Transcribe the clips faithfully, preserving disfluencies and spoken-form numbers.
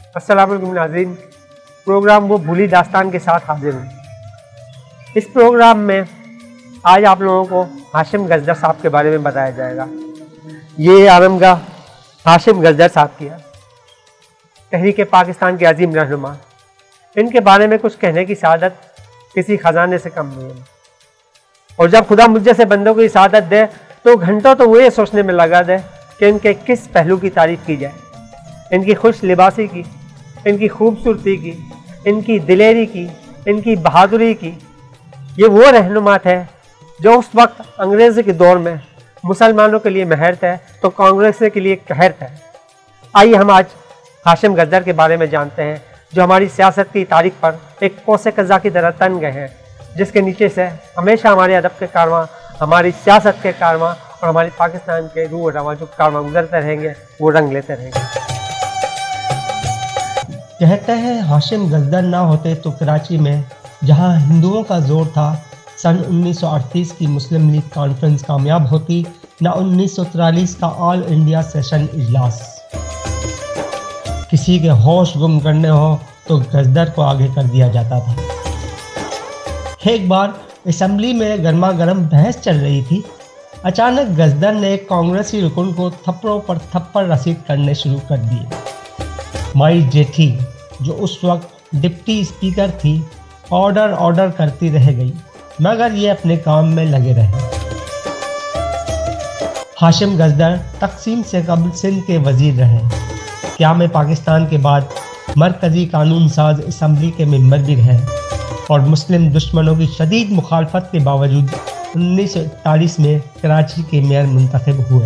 अस्सलाम वालेकुम नाज़रीन, प्रोग्राम वो भूली दास्तान के साथ हाजिर हूँ। इस प्रोग्राम में आज आप लोगों को हाशिम गजदर साहब के बारे में बताया जाएगा। ये आरामगाह हाशिम गजदर साहब की है, तहरीक पाकिस्तान के अजीम रहनुमा। इनके बारे में कुछ कहने की सादत किसी खजाने से कम नहीं है। और जब खुदा मुझ जैसे बंदों को सादत दे तो घंटों तो वो ये सोचने में लगा दे कि इनके किस पहलू की तारीफ़ की जाए। इनकी खुश लिबासी की, इनकी खूबसूरती की, इनकी दिलेरी की, इनकी बहादुरी की। ये वो रहनुमा थे जो उस वक्त अंग्रेज़ी के दौर में मुसलमानों के लिए महर थे तो कांग्रेस के लिए कहर थे। आइए हम आज हाशिम गजदर के बारे में जानते हैं, जो हमारी सियासत की तारीख पर एक कोसे कज़ा की तरह तन गए हैं, जिसके नीचे से हमेशा हमारे अदब के कारवां, हमारी सियासत के कारवां और हमारी पाकिस्तान के रूह रवां जो कारवां गुजरते रहेंगे वो रंग लेते रहेंगे। कहते हैं हाशिम गजदर ना होते तो कराची में जहां हिंदुओं का जोर था सन उन्नीस सौ अड़तीस की मुस्लिम लीग कॉन्फ्रेंस कामयाब होती, ना उन्नीस सौ तिरालीस का ऑल इंडिया सेशन इजलास। किसी के होश गुम करने हो तो गजदर को आगे कर दिया जाता था। एक बार असम्बली में गर्मा गर्म बहस चल रही थी। अचानक गजदर ने एक कांग्रेसी रुकन को थप्पड़ों पर थप्पड़ रसीद करने शुरू कर दिए। माई जेठी, जो उस वक्त डिप्टी स्पीकर थी, ऑर्डर ऑर्डर करती रह गई, मगर ये अपने काम में लगे रहे। हाशिम गजदर तकसीम से कबल सिंध के वजीर रहे। क़याम पाकिस्तान के बाद मरकज़ी कानून साज असम्बली के मेंबर भी रहे और मुस्लिम दुश्मनों की शदीद मुखालफत के बावजूद उन्नीस सौ इकतालीस में कराची के मेयर मुंतखब हुए।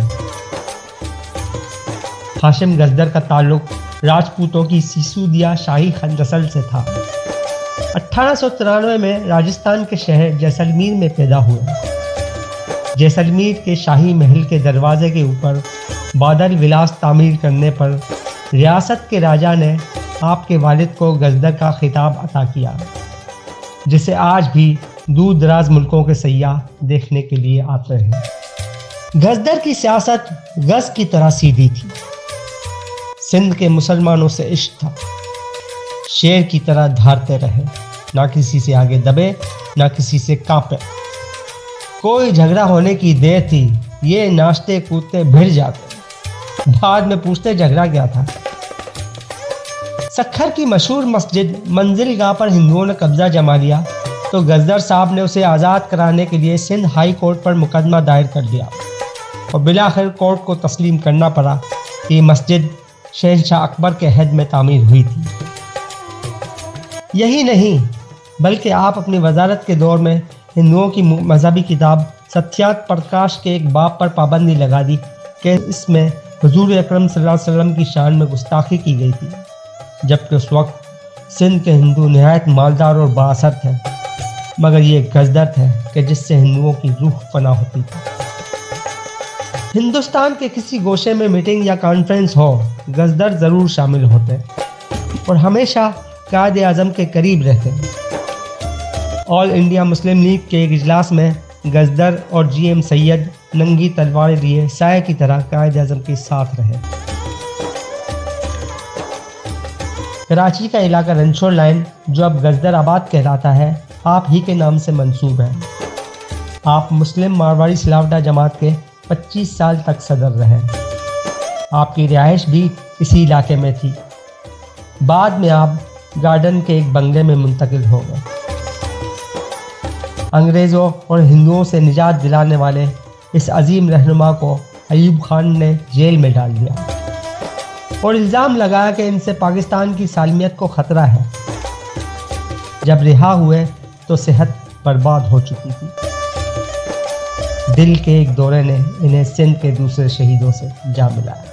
हाशिम गजदर का ताल्लुक राजपूतों की सिसोदिया शाही नस्ल से था। अठारह सौ तिरानवे में राजस्थान के शहर जैसलमेर में पैदा हुए। जैसलमेर के शाही महल के दरवाजे के ऊपर बादल विलास तामीर करने पर रियासत के राजा ने आपके वालिद को गजदर का खिताब अता किया, जिसे आज भी दूर दराज मुल्कों के सयाह देखने के लिए आते हैं। गजदर की सियासत गज की तरह सीधी थी। सिंध के मुसलमानों से इश्क था। शेर की तरह धारते रहे, ना किसी से आगे दबे ना किसी से कांपे। कोई झगड़ा होने की देर थी, ये नाचते कूदते भिड़ जाते, बाद में पूछते झगड़ा क्या था। सखर की मशहूर मस्जिद मंजिलगाह पर हिंदुओं ने कब्जा जमा लिया तो गजदर साहब ने उसे आज़ाद कराने के लिए सिंध हाई कोर्ट पर मुकदमा दायर कर दिया और बिलाखिर कोर्ट को तस्लीम करना पड़ा कि मस्जिद शहंशाह अकबर के हद में तामीर हुई थी। यही नहीं बल्कि आप अपनी वजारत के दौर में हिंदुओं की मजहबी किताब सत्यात प्रकाश के एक बाब पर पाबंदी लगा दी कि इसमें हुजूर अकरम सल्लल्लाहु अलैहि वसल्लम की शान में गुस्ताखी की गई थी, जबकि उस वक्त सिंध के हिंदू नहायत मालदार और बाअसर थे, मगर ये गजदर थे कि जिससे हिंदुओं की रूह फना होती थी। हिंदुस्तान के किसी गोशे में मीटिंग या कॉन्फ्रेंस हो, गजदर ज़रूर शामिल होते और हमेशा कायद आज़म के करीब रहते। ऑल इंडिया मुस्लिम लीग के एक इजलास में गजदर और जी एम सैयद नंगी तलवारें लिए साए की तरह कायद आज़म के साथ रहे। कराची का इलाका रनशोर लाइन, जो अब गजदर आबाद कहलाता है, आप ही के नाम से मंसूब है। आप मुस्लिम मारवाड़ी सिलावटा जमात के पच्चीस साल तक सदर रहे। आपकी रिहाइश भी इसी इलाके में थी। बाद में आप गार्डन के एक बंगले में मुंतकिल हो गए। अंग्रेज़ों और हिंदुओं से निजात दिलाने वाले इस अजीम रहनुमा को अयूब खान ने जेल में डाल दिया और इल्ज़ाम लगाया कि इनसे पाकिस्तान की सालमियत को ख़तरा है। जब रिहा हुए तो सेहत बर्बाद हो चुकी थी। दिल के एक दौरे ने इन्हें सिंध के दूसरे शहीदों से जा मिलाया।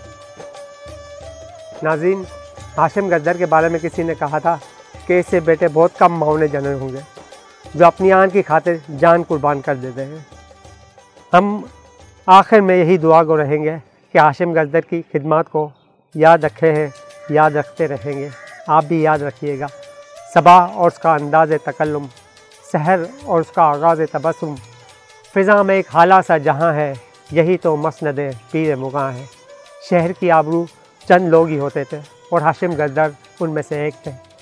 नाज़रीन, हाशिम गजदर के बारे में किसी ने कहा था कि इससे बेटे बहुत कम माउने जने होंगे जो अपनी आन की खातिर जान कुर्बान कर देते हैं। हम आखिर में यही दुआ गो रहेंगे कि हाशिम गजदर की खिदमत को याद रखे हैं, याद रखते रहेंगे। आप भी याद रखिएगा। सबा और उसका अंदाज़ तकल्लुम, सहर और उसका आगाज़ तबस्सुम, फ़िज़ा में एक हाला सा जहाँ है, यही तो मसनद पीर मुग़ां है। शहर की आबरू चंद लोग ही होते थे, और हाशिम गजदर उनमें से एक थे।